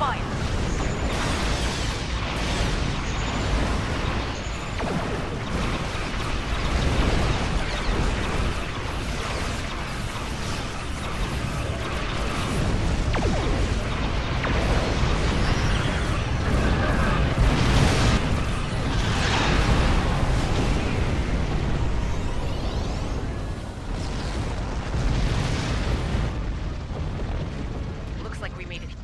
fire. Like we made it.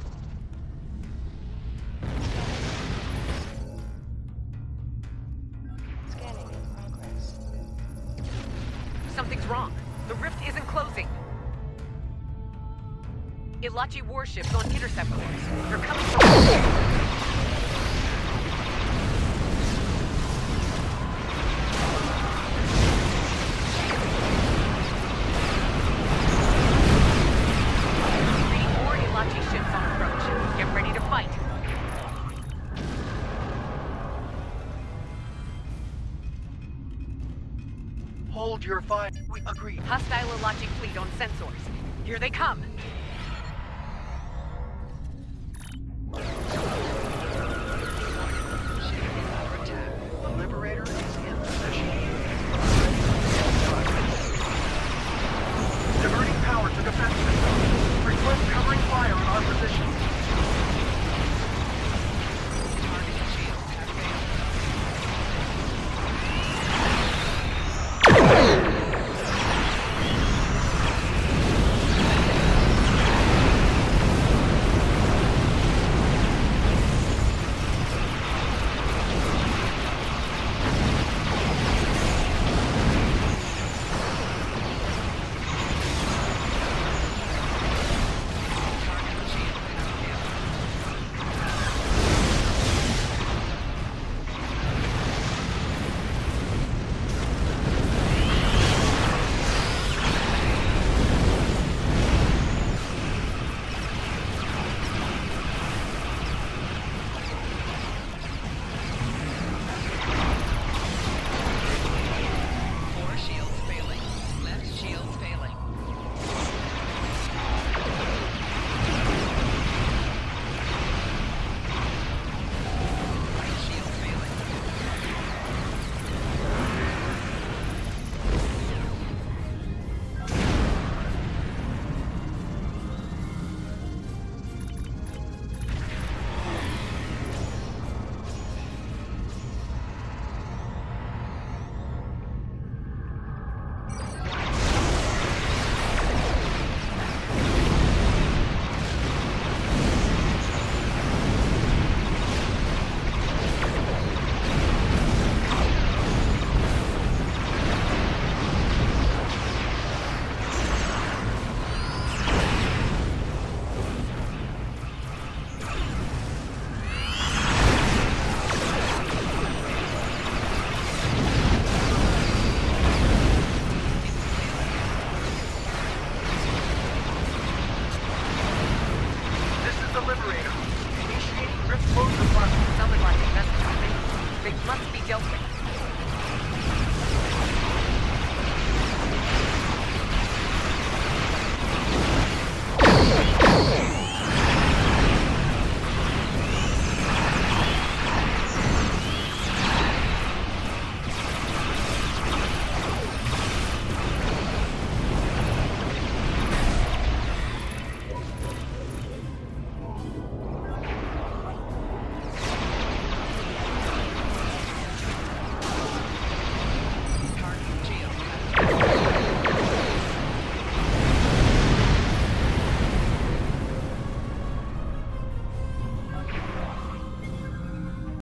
Scanning in progress. Something's wrong. The rift isn't closing. Ilachi warships on intercept course. They're coming from... Hold your fire. We agree. Hostile Ilachi fleet on sensors. Here they come. The Liberator is in position. Diverting power to defense system. Request covering fire on our position. Liberator. Initiating rift closure process. Sounded like it. That's something. They must be dealt with.